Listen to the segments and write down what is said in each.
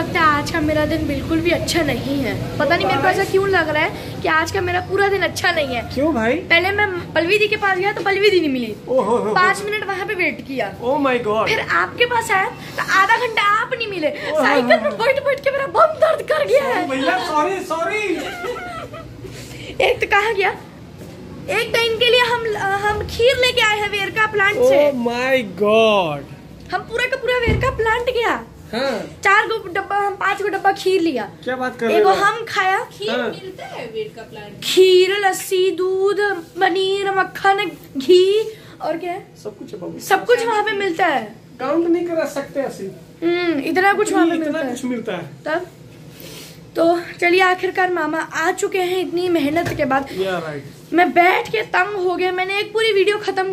लगता है आज का मेरा दिन बिल्कुल भी अच्छा नहीं है। पता नहीं मेरे को ऐसा क्यों लग रहा है कि आज का मेरा पूरा दिन अच्छा नहीं है। क्यों भाई? पहले मैं पल्लवी दी के पास गया तो पल्लवी दी नहीं मिली। 5 मिनट वहाँ पे वेट किया। Oh my god. फिर आपके पास आया तो आधा घंटा आप नहीं मिले। साइकिल में बैठ के मेरा बम दर्द कर गया है। भैया सॉरी। एक तो कहाँ गया, एक तो इनके लिए हम खीर लेके आए हैं वेरका प्लांट से। Oh my god. हम पूरा का पूरा वेरका प्लांट गया। हाँ। 4 डब्बा, हम 5 डब्बा खीर लिया। क्या बात कर रहे हो? एगो हम खाया। खीर मिलता है वेरका प्लांट। खीर, लस्सी, दूध, पनीर, मक्खन, घी और क्या है, सब कुछ सब कुछ वहाँ पे मिलता है। काउंट नहीं कर सकते ऐसे। इतना कुछ वहाँ पे मिलता है। तब तो चलिए आखिरकार मामा आ चुके हैं इतनी मेहनत के बाद। राइट। मैं बैठ के तंग हो गया। मैंने एक पूरी वीडियो खत्म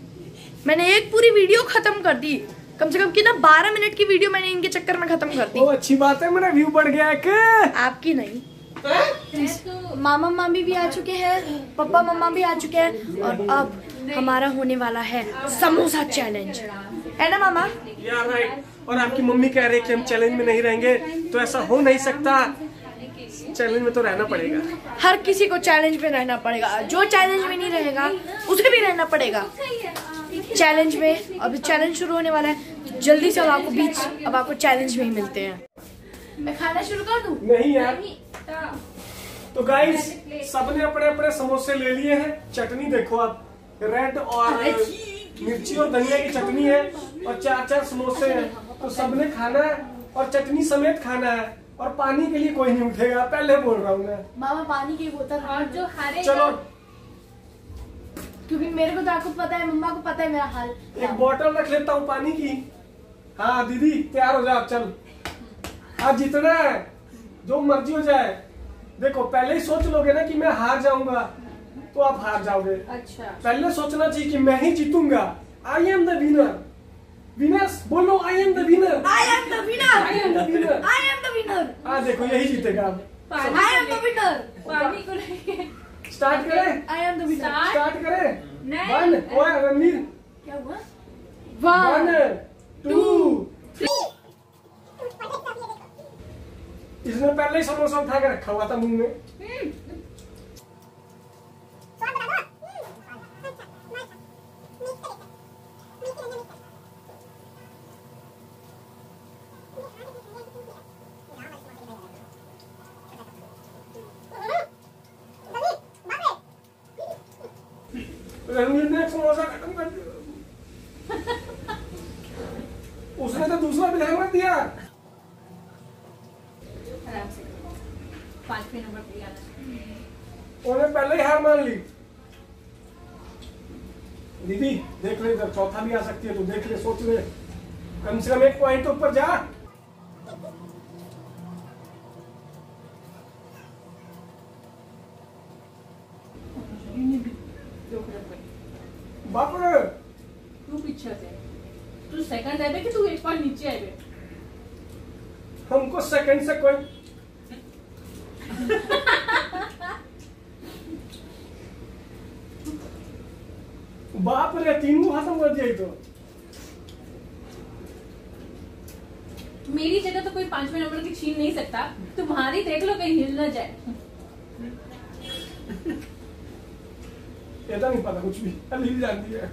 कर दी। कम से कम कितना 12 मिनट की वीडियो मैंने इनके चक्कर में खत्म कर दी। ओ अच्छी बात है, मेरा व्यू बढ़ गया है। आपकी नहीं। मामा मामी भी आ चुके हैं, पापा मम्मा भी आ चुके हैं और अब हमारा होने वाला है समोसा चैलेंज, है ना मामा? यार राइट। और आपकी मम्मी कह रही है कि हम चैलेंज में नहीं रहेंगे, तो ऐसा हो नहीं सकता। चैलेंज में तो रहना पड़ेगा। हर किसी को चैलेंज में रहना पड़ेगा। जो चैलेंज में नहीं रहेगा उसे भी रहना पड़ेगा चैलेंज में। अभी चैलेंज शुरू होने वाला है, जल्दी से अब आपको चैलेंज में ही मिलते हैं। मैं खाना शुरू कर दूं? नहीं यार। तो गाइस सबने अपने अपने समोसे ले लिए हैं। चटनी देखो आप, रेड और मिर्ची और धनिया की चटनी है और 4 समोसे हैं। तो सबने खाना है और चटनी समेत खाना है और पानी के लिए कोई नहीं उठेगा, पहले बोल रहा हूँ मैं। मामा पानी की बोतल और जो हारे चलो, क्योंकि मेरे को तो आपको पता है, मम्मा को पता है मेरा हाल। एक बोतल रख लेता हूँ पानी की। हाँ दीदी तैयार हो जाओ, चल आज जीतना है, जो मर्जी हो जाए। देखो पहले ही सोच लोगे ना कि मैं हार जाऊंगा तो आप हार जाओगे। अच्छा, पहले सोचना चाहिए कि मैं ही जीतूंगा। I am the winner. Winners बोलो, I am the winner. I am the winner. हाँ देखो यही जीतेगा अब। I am the winner. पानी को लेके स्टार्ट करें? I am the winner. Start करें? नहीं। 1 ओए रणवीर, क्या हुआ? 1 2 3। इसने पहले ही समोसा उठा के रखा हुआ था मुंह में। रणवीर ने एक समोसा खत्म कर दिया। उसने तो दूसरा भी ध्यान दिया। आराम से 5वें नंबर पे आना। उन्होंने पहले ही हार मान ली। दीदी देख ले, इधर चौथा भी आ सकती है, तो देख ले, सोच ले, कम से कम 1 पॉइंट तो ऊपर जा। बाप रे, तू पीछे से, तू सेकंड आए कि तू 1 पॉइंट नीचे आए? हमको सेकंड से कोई बाप रे, 3 को खत्म कर दिया। तो मेरी जगह तो कोई 5वें नंबर की छीन नहीं सकता। तुम्हारी देख लो कहीं हिल ना जाए। ऐसा नहीं पता कुछ भी, अली जानती है।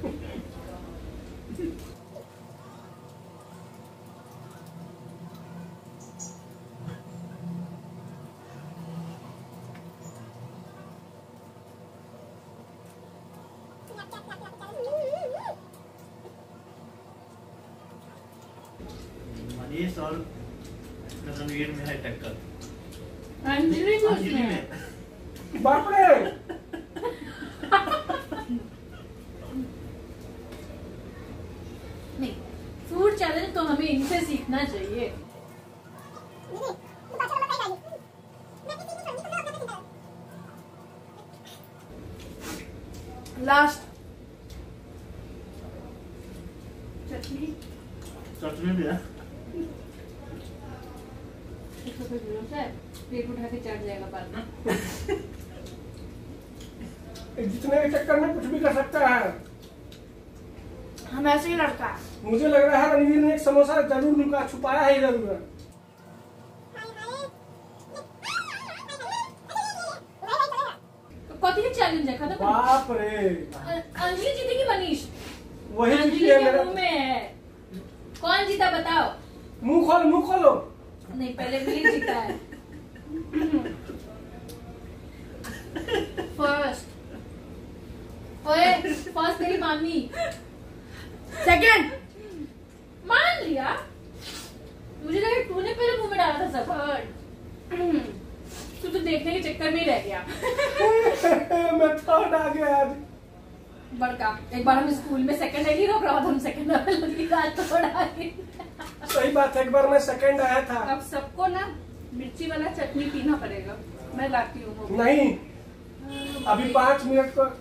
मनीष और रणवीर में है टक्कर। अंजलि को अंजलि में बाप रे, नहीं, फूड चैलेंज तो हमें इनसे सीखना चाहिए। लास्ट चटनी भी है। पेट उठा के चढ़ जाएगा बाद में। जितने के चक्कर में कुछ भी कर सकता है। हम ऐसे ही लड़का है। मुझे लग रहा है रणवीर ने एक समोसा जरूर छुपाया है इधर उधर। बाप रे, अंजलि जीतेगी मनीष? वही अंजलि जीती है के मेरा। मुंह में है। कौन जीता बताओ? मुंह खोल, मुंह खोलो। नहीं, पहले वीर जीता है। फर्स्ट तेरी मामी। सेकंड मान लिया, मुझे लगा तूने पहले मुंह में डाला था सब। तू तो देखने के चक्कर में ही रह गया। मैं थर्ड आ गया आज। बड़का एक बार हम स्कूल में सेकंड आई रोक रहा था, हम सेकंड वाली बात थोड़ा। सही बात है, एक बार मैं सेकंड आया था। अब सबको ना मिर्ची वाला चटनी पीना पड़ेगा। मैं लाती हूँ वो। नहीं, अभी 5 मिनट को।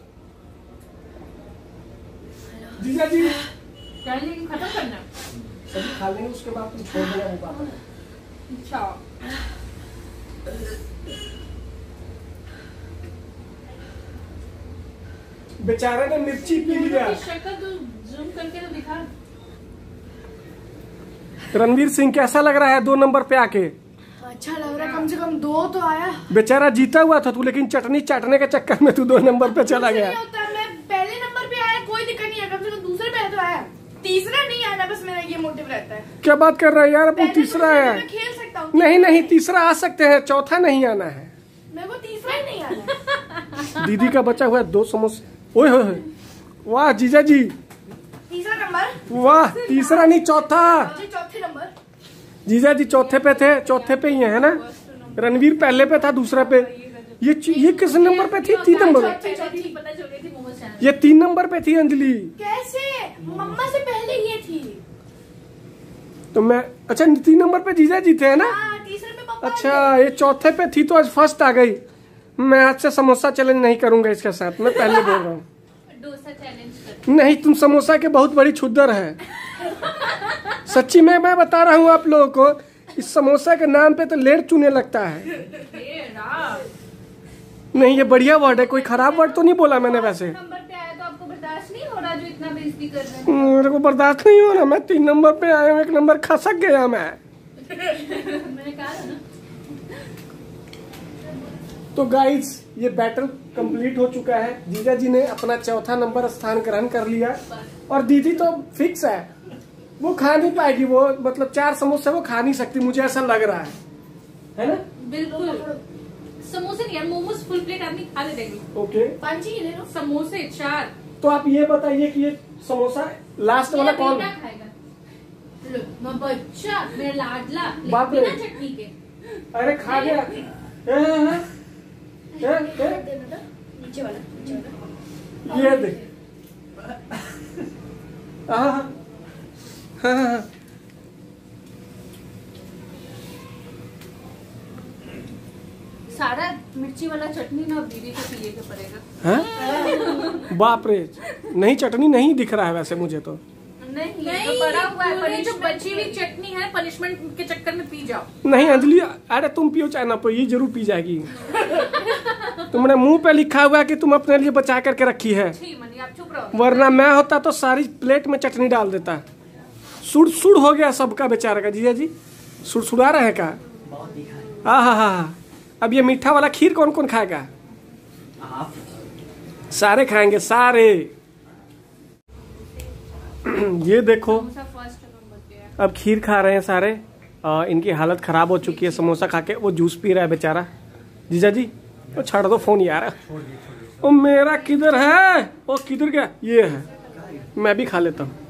जीजा जी लेकिन खत्म करना। सभी खा लेंगे, उसके बाद तुम छोड़ देना वो बात। अच्छा, बेचारे ने मिर्ची पी लिया। शक्ल तो जूम करके तो दिखा। रणवीर सिंह कैसा लग रहा है 2 नंबर पे आके? अच्छा लग रहा है, कम से कम 2 तो आया। बेचारा जीता हुआ था तू, लेकिन चटनी चाटने के चक्कर में तू 2 नंबर पे चला गया। नहीं होता, मैं पहले नंबर पे आया, कोई दिक्कत नहीं है, कम से कम दूसरे पे तो आया, तीसरा नहीं आना, बस मेरा ये मोटिव रहता है। क्या बात कर रहा है यार, अपन पहले तीसरा दूसरे है। पे मैं खेल सकता हूँ। नहीं नहीं, तीसरा आ सकते हैं, चौथा नहीं आना है। मेरे को तीसरा ही नहीं आना। दीदी का बचा हुआ है 2 समोसे। ओए होए, वाह जीजा जी, तीसरा नंबर। वाह, तीसरा नहीं चौथा। जी चौथे नंबर। जीजा जी चौथे पे थे, चौथे पे ही है ना। रणवीर पहले पे था, दूसरा पे। ये किस नंबर पे थी? 3 नंबर पे। पता चल गई थी मोमोज चैनल। ये 3 नंबर पे थी अंजलि। कैसे? मम्मा से पहले ये थी। तो मैं, अच्छा 3 नंबर पे जीजा जी थे है ना। हाँ, तीसरे पे पापा। अच्छा, ये चौथे पे थी तो आज फर्स्ट आ गई। मैं आज से समोसा चैलेंज नहीं करूंगा इसके साथ, मैं पहले बोल रहा हूँ। डोसा चैलेंज कर। नहीं, तुम समोसा के बहुत बड़ी छुद्दर है। सच्ची में मैं बता रहा हूँ आप लोगों को, इस समोसा के नाम पे तो लेर चूने लगता है। नहीं, ये बढ़िया वर्ड है, कोई खराब वर्ड तो नहीं बोला मैंने वैसे। नंबर पे आया तो आपको बर्दाश्त नहीं हो रहा जो इतना बेइज्जती कर रहे हैं? मेरे को बर्दाश्त नहीं हो रहा, मैं 3 नंबर पे आया हूँ, 1 नंबर खसक गया मैं। मैंने कहा था ना। तो गाइस, ये बैटल कंप्लीट हो चुका है। जीजा जी ने अपना चौथा नंबर स्थान ग्रहण कर लिया और दीदी तो फिक्स है, वो खा नहीं पाएगी। वो मतलब 4 समोसे वो खा नहीं सकती, मुझे ऐसा लग रहा है ना। बिल्कुल। समोसे नहीं यार, मोमोज फुल प्लेट आदमी खा ले देंगे। ओके, 5 ही ले लो। समोसे 4। तो आप ये बताइए कि ये समोसा लास्ट वाला कौन मेरा है? बेटा खाएगा। लो, मैं बच्चा, मेरा लाडला, बाप रे। बिना चटनी के। अरे खा गया। नीचे वाला, नीचे वाला। ये देख। हाँ। सारा मिर्ची वाला चटनी ना दीदी को पिए के पड़ेगा। हाँ? बाप रे, नहीं चटनी नहीं दिख रहा है वैसे मुझे तो। नहीं, तो पड़ा हुआ है, पर ये जो बची हुई चटनी है पनिशमेंट के चक्कर में पी जाओ। नहीं अंजलि, अरे तुम पियो चाहे ना पियो, ये जरूर पी जाएगी। तुमने मुंह पे लिखा हुआ है कि तुम अपने लिए बचा करके रखी है, मनी आप चुप रहो। वरना मैं होता तो सारी प्लेट में चटनी डाल देता। सुड़ सुड़ हो गया सबका बेचारा का। जीजा जी सुड़सुड़ा रहे का। हाँ, अब ये मीठा वाला खीर कौन कौन खाएगा? आप सारे खाएंगे, सारे। ये देखो, अब खीर खा रहे हैं सारे। इनकी हालत खराब हो चुकी है समोसा खा के। वो जूस पी रहा है बेचारा। जीजा जी वो छाड़ दो फोन यार। ओ मेरा किधर है? वो किधर गया? ये है, मैं भी खा लेता हूँ।